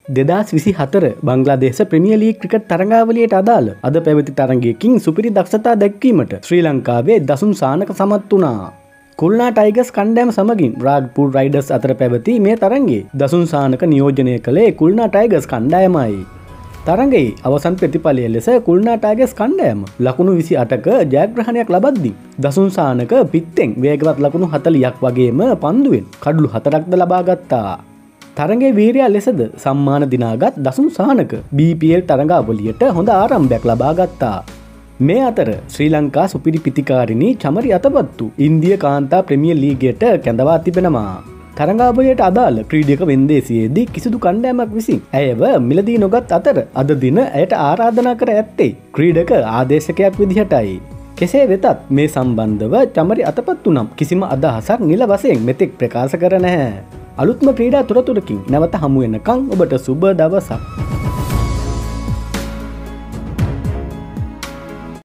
2024 Bangladesh premier league cricket තරඟාවලියට අදාළ අද පැවති තරඟයකින් සුපිරි දක්ෂතා දැක්වීමට ශ්‍රී ලංකාවේ දසුන් සානක සමත් වුණා. කුල්නා ටයිගර්ස් කණ්ඩායම සමගින් රාග්පුර් රයිඩර්ස් අතර පැවති මේ තරඟයේ දසුන් සානක නියෝජනය කළේ කුල්නා ටයිගර්ස් කණ්ඩායමයි. තරඟයේ අවසන් ප්‍රතිඵලය ලෙස කුල්නා ටයිගර්ස් කණ්ඩායම ලකුණු 28ක ජයග්‍රහණයක් ලබද්දී දසුන් සානක පිත්තෙන් වේගවත් ලකුණු 40ක් වගේම පන්දුවෙන් කඩලු 4ක්ද ලබා ගත්තා. තරගේ වීරයා ලෙසද සම්මාන දිනාගත් දසුන් සානක BPL තරඟාවලියට හොඳ ආරම්භයක් ලබා ගත්තා. මේ අතර ශ්‍රී ලංකා සුපිරි පිතිකාරිණී චමරි අතපත්තු ඉන්දිය කාන්තා ප්‍රමියර් ලීගයට කැඳවා තිබෙනවා. තරඟාවලියට අදාළ ක්‍රීඩක වෙන්දේසියේදී කිසිදු කණ්ඩායමක් විසින් ඇයව මිලදී නොගත් අතර අද දින ඇයට ආරාධනා කර ඇත්තේ ක්‍රීඩක ආදේශකයක් විදිහටයි. කෙසේ වෙතත් මේ සම්බන්ධව චමරි අතපත්තු නම් කිසිම අදහසක් නිල වශයෙන් මෙතෙක් ප්‍රකාශ කර නැහැ. අලුත්ම ක්‍රීඩා තොරතුරකින් නැවත හමු වෙනකන් ඔබට සුබ දවසක්.